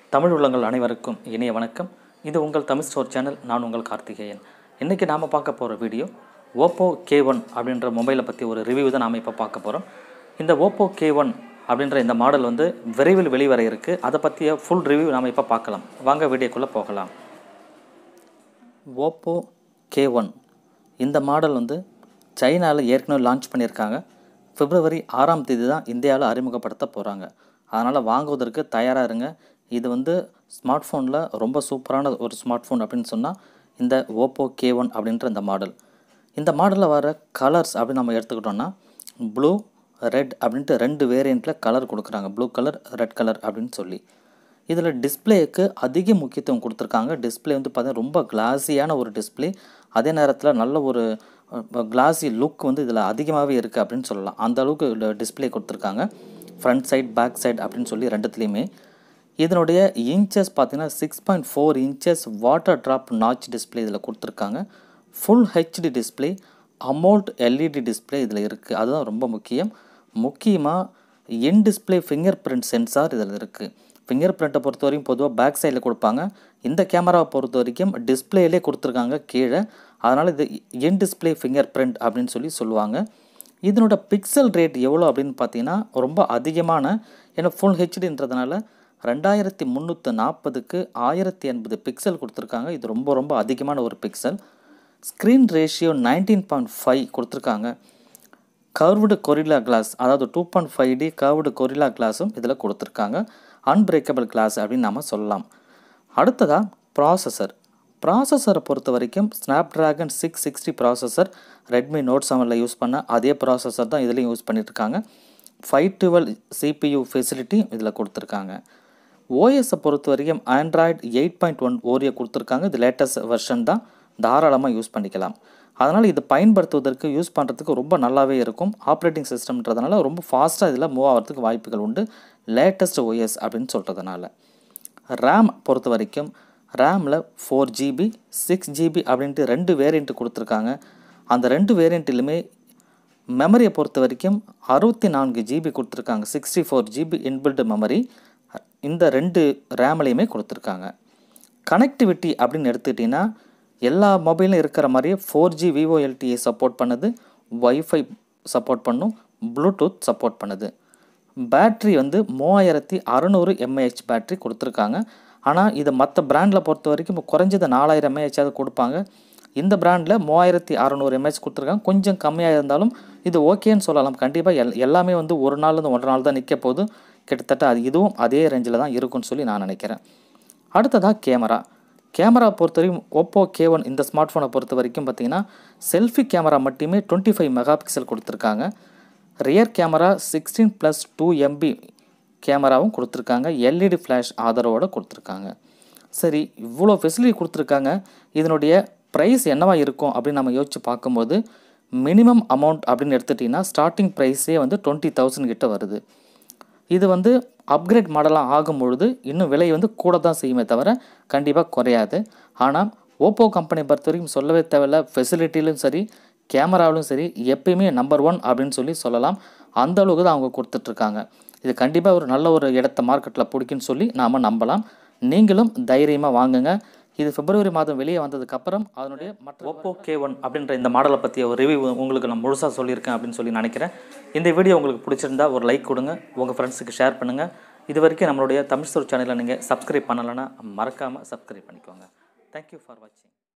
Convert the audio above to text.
தமிழ் உள்ளங்கள் அனைவருக்கும் இனிய வணக்கம். இது உங்கள் தமிழ் ஸ்டோர் சேனல். நான் உங்கள் கார்த்திகேயன். இன்றைக்கி நாம் பார்க்க போகிற வீடியோ Oppo K1 அப்படின்ற மொபைலை பற்றி ஒரு ரிவ்யூ தான் நாம் இப்போ பார்க்க போகிறோம். இந்த Oppo K1 அப்படின்ற இந்த மாடல் விரைவில் வெளிவர இருக்குது. அதை பற்றிய ஃபுல் ரிவ்யூ நாம் இப்போ பார்க்கலாம். வாங்க வீடியோக்குள்ளே போகலாம். Oppo K1 இந்த மாடல் சைனாவில் ஏற்கனவே லான்ச் பண்ணியிருக்காங்க. February 6ஆம் தேதி தான் இந்தியாவில் அறிமுகப்படுத்த போகிறாங்க. அதனால் வாங்குவதற்கு தயாராக இருங்க. இது ஸ்மார்ட் ஃபோனில் ரொம்ப சூப்பரான ஒரு ஸ்மார்ட் ஃபோன் அப்படின்னு சொன்னால் இந்த Oppo K1 அப்படின்ற இந்த மாடல். இந்த மாடலில் வர கலர்ஸ் அப்படின்னு நம்ம எடுத்துக்கிட்டோம்னா ப்ளூ, ரெட் அப்படின்ட்டு 2 வேரியண்ட்டில் கலர் கொடுக்குறாங்க. ப்ளூ கலர், ரெட் கலர் அப்படின்னு சொல்லி. இதில் டிஸ்பிளேக்கு அதிக முக்கியத்துவம் கொடுத்துருக்காங்க. டிஸ்பிளே பார்த்தீங்கன்னா ரொம்ப கிளாஸியான ஒரு டிஸ்பிளே. அதே நேரத்தில் நல்ல ஒரு கிளாஸி லுக் இதில் அதிகமாகவே இருக்குது அப்படின்னு சொல்லலாம். அந்த அளவுக்கு டிஸ்பிளே கொடுத்துருக்காங்க. ஃப்ரண்ட் சைட், பேக் சைட் அப்படின்னு சொல்லி ரெண்டுத்துலேயுமே. இதனுடைய இன்ச்சஸ் பார்த்தீங்கன்னா 6.4 inches water drop notch display இதில் கொடுத்துருக்காங்க. Full HD display, AMOLED LED display இதில் இருக்குது. அதுதான் ரொம்ப முக்கியமாக in display finger print sensor இதில் இருக்குது. ஃபிங்கர் பிரிண்ட்டை பொறுத்த வரைக்கும் பொதுவாக பேக் சைடில் கொடுப்பாங்க. இந்த கேமராவை பொறுத்த வரைக்கும் டிஸ்பிளேலே கொடுத்துருக்காங்க கீழே. அதனால் இது இன் டிஸ்பிளே ஃபிங்கர் பிரிண்ட் அப்படின்னு சொல்லுவாங்க. இதனோட பிக்சல் ரேட் எவ்வளோ அப்படின்னு பார்த்தீங்கன்னா ரொம்ப அதிகமான, ஏன்னா ஃபுல் ஹெச்டின்றதுனால 2340க்கு 1080 பிக்சல் கொடுத்துருக்காங்க. இது ரொம்ப அதிகமான ஒரு பிக்சல். ஸ்க்ரீன் ரேஷியோ 19.5 கொடுத்துருக்காங்க. கர்வ்டு கொரில்லா கிளாஸ், அதாவது 2.5D கர்வ்டு கொரில்லா கிளாஸும் இதில் கொடுத்துருக்காங்க. அன்பிரேக்கபிள் கிளாஸ் அப்படின்னு நம்ம சொல்லலாம். அடுத்ததாக ப்ராசஸரை பொறுத்த வரைக்கும் Snapdragon 660 processor Redmi Note 7 use பண்ண அதே ப்ராசஸர் தான் இதுலேயும் யூஸ் பண்ணிட்டுருக்காங்க. 512 CPU ஃபெசிலிட்டி இதில் கொடுத்துருக்காங்க. ஓஎஸை பொறுத்த வரைக்கும் ஆண்ட்ராய்டு 8.1 ஓரியோ கொடுத்துருக்காங்க. இது லேட்டஸ்ட் வெர்ஷன் தான், தாராளமாக யூஸ் பண்ணிக்கலாம். அதனால் இது பயன்படுத்துவதற்கு யூஸ் பண்ணுறதுக்கு ரொம்ப நல்லாவே இருக்கும். ஆப்ரேட்டிங் சிஸ்டம்ன்றதுனால ரொம்ப ஃபாஸ்ட்டாக இதில் மூவ் ஆகிறதுக்கு வாய்ப்புகள் உண்டு, லேட்டஸ்ட் ஓஎஸ் அப்படின்னு சொல்கிறதுனால. ரேம் பொறுத்த வரைக்கும் ரேமில் 4GB 6GB அப்படின்ட்டு 2 வேரியண்ட்டு கொடுத்துருக்காங்க. அந்த 2 வேரியண்ட்டிலுமே மெமரியை பொறுத்த வரைக்கும் 64GB கொடுத்துருக்காங்க. 64GB இன்பில்ட் மெமரி இந்த 2 ரேம்லேயுமே கொடுத்துருக்காங்க. கனெக்டிவிட்டி அப்படின்னு எடுத்துக்கிட்டிங்கன்னா எல்லா மொபைலும் இருக்கிற மாதிரியே 4G VoLTE சப்போர்ட் பண்ணுது, வைஃபை சப்போர்ட் பண்ணும், ப்ளூடூத் சப்போர்ட் பண்ணுது. பேட்ரி 3600 mAh பேட்ரி கொடுத்துருக்காங்க. ஆனால் இது மற்ற பிராண்டில் பொறுத்த வரைக்கும் குறைஞ்சது 4000 mAh கொடுப்பாங்க. இந்த பிராண்டில் 3600 mAh கொடுத்துருக்காங்க. கொஞ்சம் கம்மியாக இருந்தாலும் இது ஓகேன்னு சொல்லலாம். கண்டிப்பாக எல்லாமே 1 நாள்லேருந்து 1.5 நாள் தான் நிற்க போகுது. கிட்டத்தட்ட இதுவும் அதே ரேஞ்சில் தான் இருக்குன்னு சொல்லி நான் நினைக்கிறேன். அடுத்ததாக கேமரா பொறுத்த வரைக்கும் Oppo K1 இந்த ஸ்மார்ட் ஃபோனை பொறுத்த வரைக்கும் பார்த்திங்கன்னா செல்ஃபி கேமரா மட்டுமே 25 மெகா பிக்சல் கொடுத்துருக்காங்க. ரியர் கேமரா 16+2 MB கேமராவும் கொடுத்துருக்காங்க. எல்இடி ஃப்ளாஷ் ஆதரவோடு கொடுத்துருக்காங்க. சரி, இவ்வளோ ஃபெசிலிட்டி கொடுத்துருக்காங்க. இதனுடைய ப்ரைஸ் என்னவா இருக்கும் அப்படின்னு நம்ம யோசித்து பார்க்கும்போது மினிமம் அமௌண்ட் அப்படின்னு எடுத்துட்டிங்கன்னா ஸ்டார்டிங் ப்ரைஸே 20,000 கிட்ட வருது. இது அப்கிரேட் மாடலாக ஆகும்பொழுது இன்னும் விலை கூட தான் செய்யுமே தவிர கண்டிப்பாக குறையாது. ஆனால் ஓப்போ கம்பெனி பொறுத்த வரைக்கும் சொல்லவே தேவையில்ல, ஃபெசிலிட்டிலும் சரி கேமராவிலும் சரி எப்பயுமே நம்பர் 1 அப்படின்னு சொல்லலாம். அந்த அளவுக்கு தான் அவங்க கொடுத்துட்ருக்காங்க. இது கண்டிப்பாக ஒரு நல்ல ஒரு இடத்த மார்க்கெட்டில் பிடிக்குன்னு சொல்லி நாம் நம்பலாம். நீங்களும் தைரியமாக வாங்குங்க. இது February மாதம் வெளியே வந்ததுக்கப்புறம் அதனுடைய Oppo K1 அப்படின்ற இந்த மாடலை பற்றிய ஒரு ரிவ்யூ உங்களுக்கு நான் முழுசாக சொல்லியிருக்கேன் அப்படின்னு சொல்லி நினைக்கிறேன். இந்த வீடியோ உங்களுக்கு பிடிச்சிருந்தா ஒரு லைக் கொடுங்க, உங்கள் ஃப்ரெண்ட்ஸுக்கு ஷேர் பண்ணுங்கள். இது வரைக்கும் நம்மளுடைய தமிழ் ஸ்டோர் சேனலை நீங்கள் சப்ஸ்கிரைப் பண்ணலைன்னா மறக்காமல் சப்ஸ்கிரைப் பண்ணிக்கோங்க. தேங்க்யூ ஃபார் வாட்சிங்.